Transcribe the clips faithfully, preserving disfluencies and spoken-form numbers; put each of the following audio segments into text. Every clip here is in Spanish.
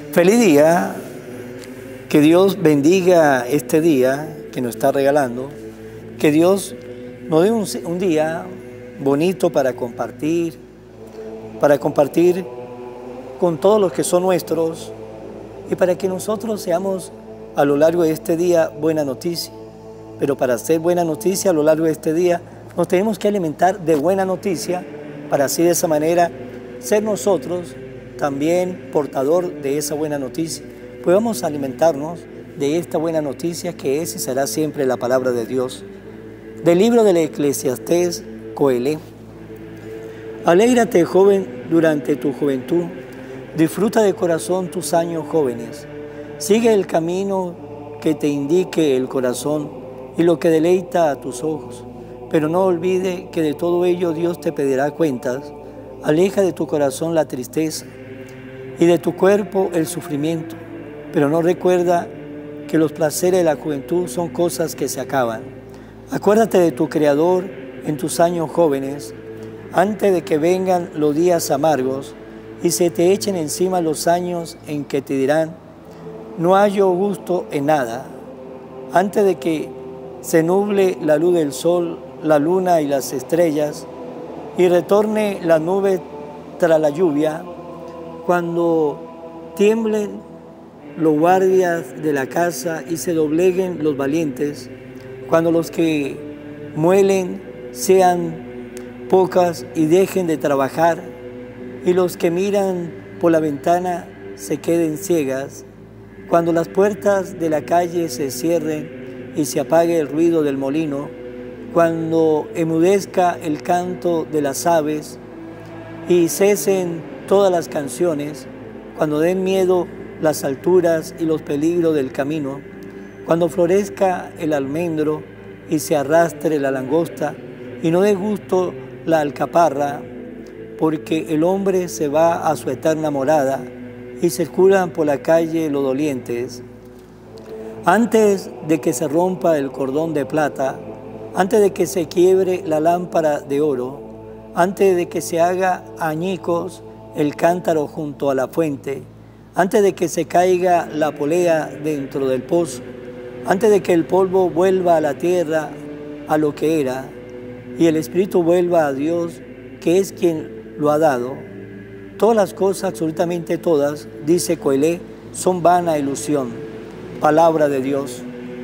Feliz día, que Dios bendiga este día que nos está regalando, que Dios nos dé un, un día bonito para compartir, para compartir con todos los que son nuestros y para que nosotros seamos a lo largo de este día buena noticia. Pero para hacer buena noticia a lo largo de este día nos tenemos que alimentar de buena noticia para así de esa manera ser nosotros también portador de esa buena noticia. Pues vamos a alimentarnos de esta buena noticia que es y será siempre la palabra de Dios. Del libro del Eclesiastés, Coelé. Alégrate, joven, durante tu juventud. Disfruta de corazón tus años jóvenes. Sigue el camino que te indique el corazón y lo que deleita a tus ojos. Pero no olvide que de todo ello Dios te pedirá cuentas. Aleja de tu corazón la tristeza y de tu cuerpo el sufrimiento, pero no recuerda que los placeres de la juventud son cosas que se acaban. Acuérdate de tu Creador en tus años jóvenes, antes de que vengan los días amargos y se te echen encima los años en que te dirán, no hallo gusto en nada, antes de que se nuble la luz del sol, la luna y las estrellas, y retorne la nube tras la lluvia, cuando tiemblen los guardias de la casa y se dobleguen los valientes, cuando los que muelen sean pocas y dejen de trabajar, y los que miran por la ventana se queden ciegas, cuando las puertas de la calle se cierren y se apague el ruido del molino, cuando emudezca el canto de las aves y cesen todas las canciones, cuando den miedo las alturas y los peligros del camino, cuando florezca el almendro y se arrastre la langosta y no dé gusto la alcaparra, porque el hombre se va a su eterna morada y circulan por la calle los dolientes. Antes de que se rompa el cordón de plata, antes de que se quiebre la lámpara de oro, antes de que se haga añicos el cántaro junto a la fuente, antes de que se caiga la polea dentro del pozo, antes de que el polvo vuelva a la tierra a lo que era, y el espíritu vuelva a Dios, que es quien lo ha dado, todas las cosas, absolutamente todas, dice Coelé, son vana ilusión. Palabra de Dios.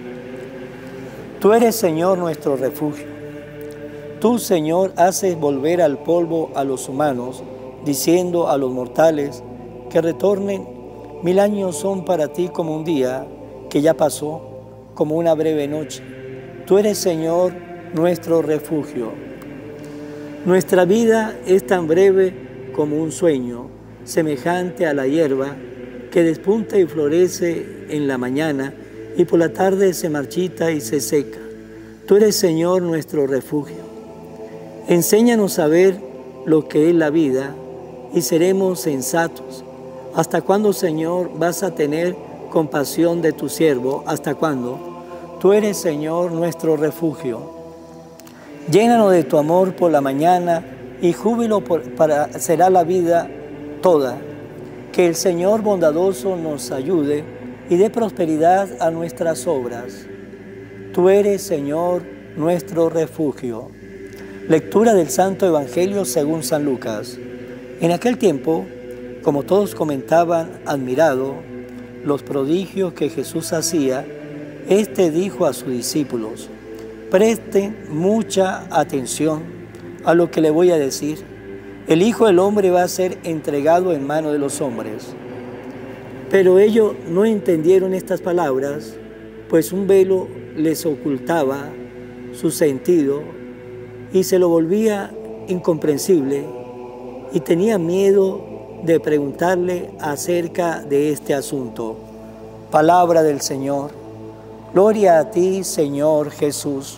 Tú eres, Señor, nuestro refugio. Tú, Señor, haces volver al polvo a los humanos, diciendo a los mortales que retornen. Mil años son para ti como un día que ya pasó, como una breve noche. Tú eres, Señor, nuestro refugio. Nuestra vida es tan breve como un sueño, semejante a la hierba que despunta y florece en la mañana y por la tarde se marchita y se seca. Tú eres, Señor, nuestro refugio. Enséñanos a ver lo que es la vida y seremos sensatos. ¿Hasta cuándo, Señor, vas a tener compasión de tu siervo? ¿Hasta cuándo? Tú eres, Señor, nuestro refugio. Llénanos de tu amor por la mañana y júbilo por, para, será la vida toda. Que el Señor bondadoso nos ayude y dé prosperidad a nuestras obras. Tú eres, Señor, nuestro refugio. Lectura del Santo Evangelio según San Lucas. En aquel tiempo, como todos comentaban admirado los prodigios que Jesús hacía, éste dijo a sus discípulos, presten mucha atención a lo que le voy a decir. El Hijo del Hombre va a ser entregado en manos de los hombres. Pero ellos no entendieron estas palabras, pues un velo les ocultaba su sentido y se lo volvía incomprensible y tenía miedo de preguntarle acerca de este asunto. Palabra del Señor. Gloria a ti, Señor Jesús.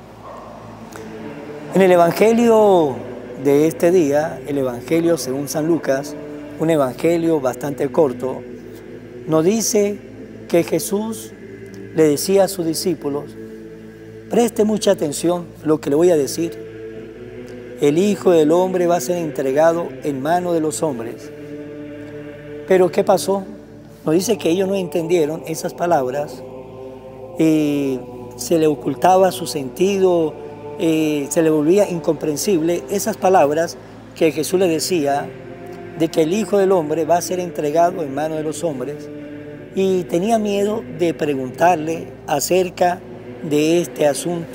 En el Evangelio de este día, el Evangelio según San Lucas, un evangelio bastante corto, nos dice que Jesús le decía a sus discípulos, preste mucha atención a lo que le voy a decir. El Hijo del Hombre va a ser entregado en manos de los hombres. Pero ¿qué pasó? nos dice que ellos no entendieron esas palabras, eh, se le ocultaba su sentido, eh, se le volvía incomprensible esas palabras que Jesús le decía de que el Hijo del Hombre va a ser entregado en manos de los hombres, y tenía miedo de preguntarle acerca de este asunto.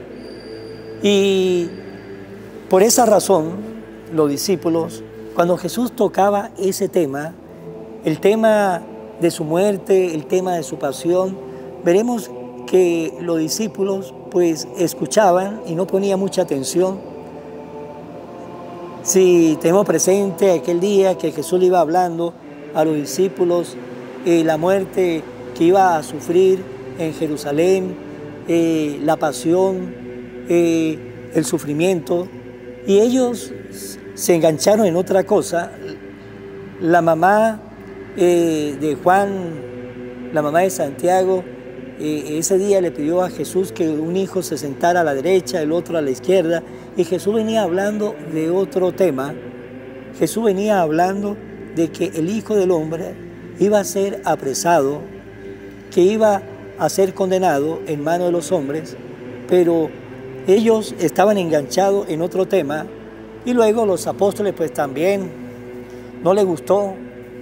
Y por esa razón, los discípulos, cuando Jesús tocaba ese tema, el tema de su muerte, el tema de su pasión, veremos que los discípulos pues escuchaban y no ponían mucha atención. Si tenemos presente aquel día que Jesús le iba hablando a los discípulos, eh, la muerte que iba a sufrir en Jerusalén, eh, la pasión, eh, el sufrimiento, y ellos se engancharon en otra cosa. La mamá eh, de Juan, la mamá de Santiago, eh, ese día le pidió a Jesús que un hijo se sentara a la derecha, el otro a la izquierda, y Jesús venía hablando de otro tema. Jesús venía hablando de que el Hijo del Hombre iba a ser apresado, que iba a ser condenado en manos de los hombres, pero ellos estaban enganchados en otro tema, y luego los apóstoles pues también no les gustó,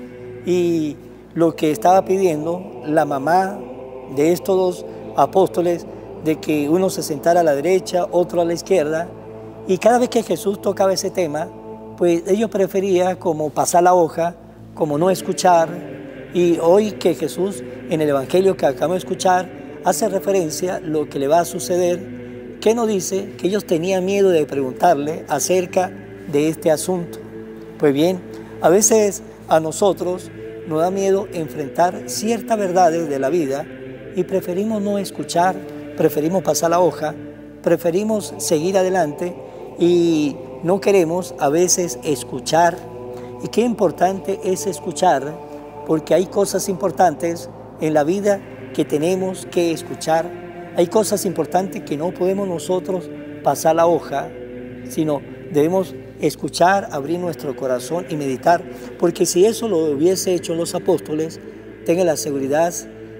y lo que estaba pidiendo la mamá de estos dos apóstoles, de que uno se sentara a la derecha, otro a la izquierda, y cada vez que Jesús tocaba ese tema, pues ellos preferían como pasar la hoja, como no escuchar. Y hoy que Jesús en el Evangelio que acabamos de escuchar hace referencia a lo que le va a suceder, que nos dice que ellos tenían miedo de preguntarle acerca de este asunto. Pues bien, a veces a nosotros nos da miedo enfrentar ciertas verdades de la vida y preferimos no escuchar, preferimos pasar la hoja, preferimos seguir adelante y no queremos a veces escuchar. Y qué importante es escuchar, porque hay cosas importantes en la vida que tenemos que escuchar. Hay cosas importantes que no podemos nosotros pasar la hoja, sino debemos escuchar, abrir nuestro corazón y meditar, porque si eso lo hubiese hecho los apóstoles, tengan la seguridad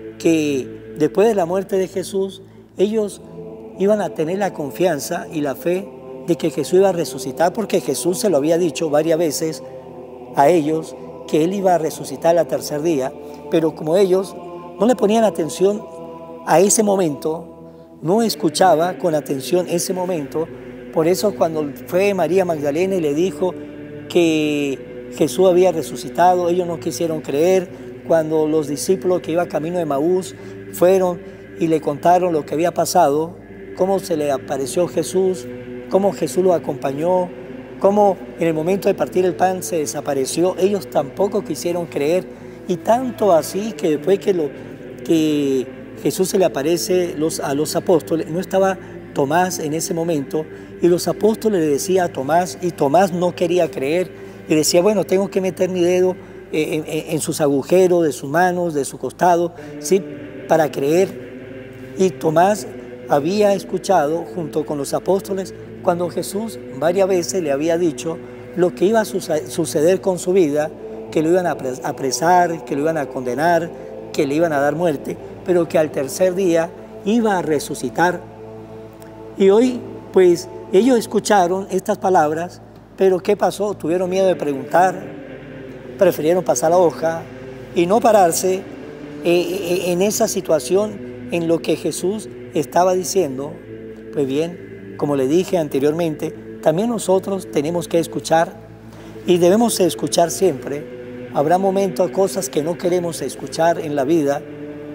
que después de la muerte de Jesús, ellos iban a tener la confianza y la fe de que Jesús iba a resucitar, porque Jesús se lo había dicho varias veces a ellos, que Él iba a resucitar al tercer día, pero como ellos no le ponían atención a ese momento, no escuchaba con atención ese momento, por eso cuando fue María Magdalena y le dijo que Jesús había resucitado, ellos no quisieron creer. Cuando los discípulos que iban camino de Maús fueron y le contaron lo que había pasado, cómo se le apareció Jesús, cómo Jesús lo acompañó, cómo en el momento de partir el pan se desapareció, ellos tampoco quisieron creer, y tanto así que después que, lo, que Jesús se le aparece los, a los apóstoles, no estaba Tomás en ese momento, y los apóstoles le decían a Tomás, y Tomás no quería creer, y decía, bueno, tengo que meter mi dedo en, en, en sus agujeros, de sus manos, de su costado, ¿sí?, para creer. Y Tomás había escuchado junto con los apóstoles cuando Jesús varias veces le había dicho lo que iba a suceder con su vida, que lo iban a apresar, que lo iban a condenar, que le iban a dar muerte, pero que al tercer día iba a resucitar. Y hoy, pues, ellos escucharon estas palabras, pero ¿qué pasó? Tuvieron miedo de preguntar, prefirieron pasar la hoja y no pararse eh, en esa situación en lo que Jesús estaba diciendo. Pues bien, como le dije anteriormente, también nosotros tenemos que escuchar, y debemos escuchar siempre. Habrá momentos, cosas que no queremos escuchar en la vida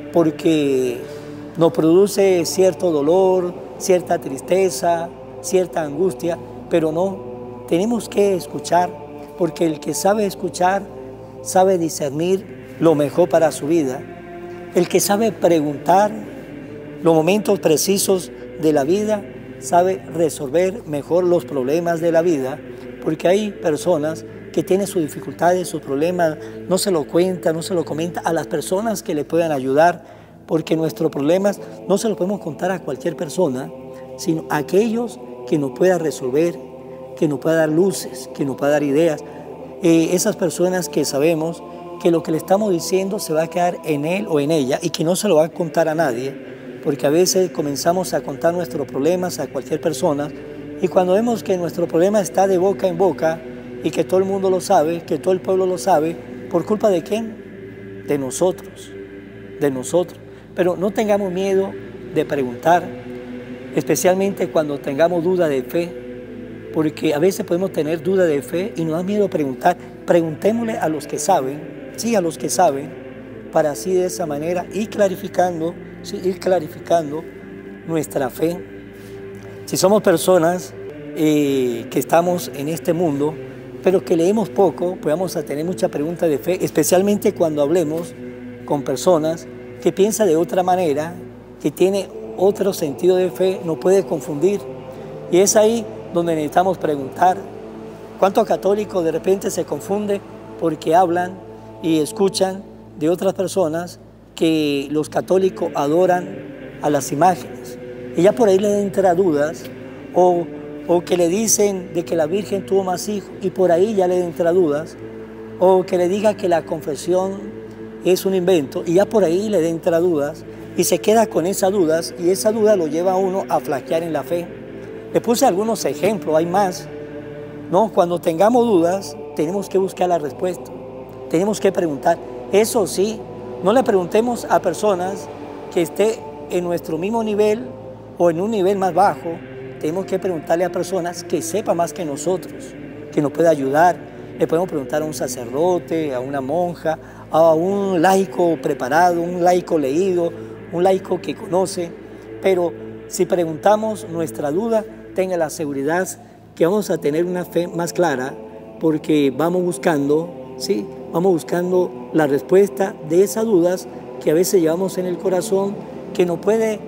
porque nos produce cierto dolor, cierta tristeza, cierta angustia, pero no, tenemos que escuchar, porque el que sabe escuchar sabe discernir lo mejor para su vida. El que sabe preguntar los momentos precisos de la vida sabe resolver mejor los problemas de la vida, porque hay personas que tienen sus dificultades, sus problemas, no se lo cuenta, no se lo comenta a las personas que le puedan ayudar, porque nuestros problemas no se los podemos contar a cualquier persona, sino a aquellos que nos puedan resolver, que nos puedan dar luces, que nos puedan dar ideas. Eh, esas personas que sabemos que que lo que le estamos diciendo se va a quedar en él o en ella y que no se lo va a contar a nadie, porque a veces comenzamos a contar nuestros problemas a cualquier persona y cuando vemos que nuestro problema está de boca en boca y que todo el mundo lo sabe, que todo el pueblo lo sabe, ¿por culpa de quién? De nosotros, de nosotros. Pero no tengamos miedo de preguntar, especialmente cuando tengamos duda de fe, porque a veces podemos tener duda de fe y nos da miedo preguntar. Preguntémosle a los que saben, sí, a los que saben, para así de esa manera ir clarificando, sí, ir clarificando nuestra fe. Si somos personas eh, que estamos en este mundo, pero que leemos poco, pues vamos a tener mucha pregunta de fe, especialmente cuando hablemos con personas que piensan de otra manera, que tiene otro sentido de fe, nos puede confundir. Y es ahí donde necesitamos preguntar. ¿Cuántos católicos de repente se confunden porque hablan y escuchan de otras personas que los católicos adoran a las imágenes? Y ya por ahí le entra dudas, o, o que le dicen de que la Virgen tuvo más hijos y por ahí ya le entra dudas, o que le diga que la confesión es un invento y ya por ahí le entra dudas y se queda con esas dudas y esa duda lo lleva a uno a flaquear en la fe. Le puse algunos ejemplos, hay más. No, cuando tengamos dudas, tenemos que buscar la respuesta. Tenemos que preguntar. Eso sí, no le preguntemos a personas que estén en nuestro mismo nivel o en un nivel más bajo. Tenemos que preguntarle a personas que sepan más que nosotros, que nos pueda ayudar. Le podemos preguntar a un sacerdote, a una monja, a un laico preparado, un laico leído, un laico que conoce. Pero si preguntamos nuestra duda, tenga la seguridad que vamos a tener una fe más clara porque vamos buscando, ¿sí? Vamos buscando la respuesta de esas dudas que a veces llevamos en el corazón, que nos puede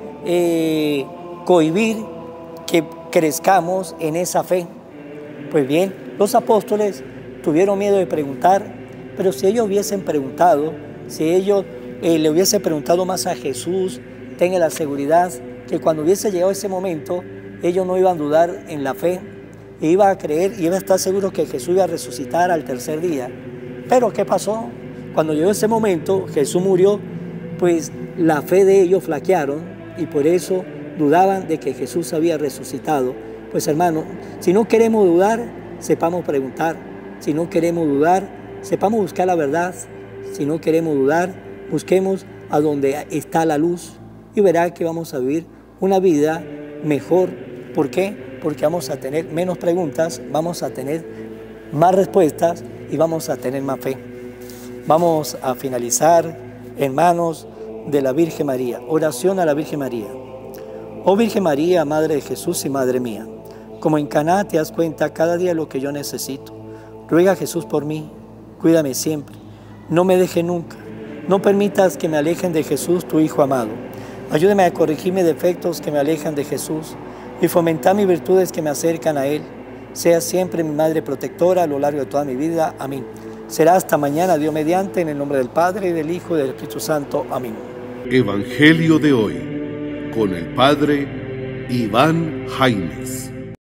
eh, cohibir que crezcamos en esa fe. Pues bien, los apóstoles tuvieron miedo de preguntar, pero si ellos hubiesen preguntado, si ellos eh, le hubiesen preguntado más a Jesús, tenga la seguridad que cuando hubiese llegado ese momento, ellos no iban a dudar en la fe, e iban a creer y iban a estar seguros que Jesús iba a resucitar al tercer día. Pero ¿qué pasó? Cuando llegó ese momento, Jesús murió, pues la fe de ellos flaquearon y por eso dudaban de que Jesús había resucitado. Pues hermano, si no queremos dudar, sepamos preguntar. Si no queremos dudar, sepamos buscar la verdad. Si no queremos dudar, busquemos a donde está la luz y verá que vamos a vivir una vida mejor. ¿Por qué? Porque vamos a tener menos preguntas, vamos a tener más respuestas y vamos a tener más fe. Vamos a finalizar en manos de la Virgen María. Oración a la Virgen María. Oh Virgen María, Madre de Jesús y Madre mía, como en Caná te das cuenta cada día lo que yo necesito. Ruega a Jesús por mí, cuídame siempre, no me deje nunca, no permitas que me alejen de Jesús, tu Hijo amado. Ayúdame a corregir mis defectos que me alejan de Jesús y fomentar mis virtudes que me acercan a Él. Sea siempre mi Madre protectora a lo largo de toda mi vida. Amén. Será hasta mañana, Dios mediante, en el nombre del Padre, y del Hijo, y del Espíritu Santo. Amén. Evangelio de hoy, con el Padre Iván Jaimes.